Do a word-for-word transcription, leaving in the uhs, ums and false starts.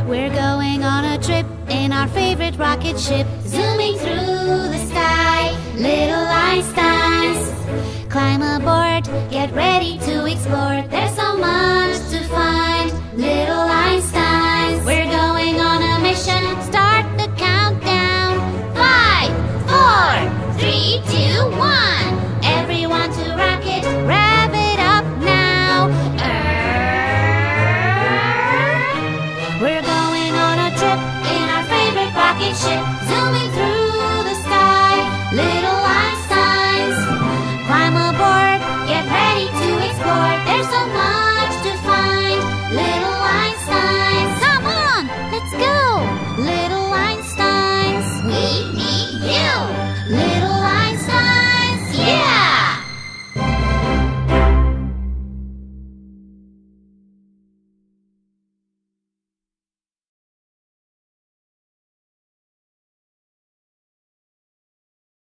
We're going on a trip in our favorite rocket ship, zooming through the sky, little Einsteins. Climb aboard, get ready to explore. There's so much to find, little Einsteins. We're going on a mission, start the countdown. Five, four, three, two, one. Everyone to rocket, rev it up now. Err. We're going on a trip in our favorite rocket ship.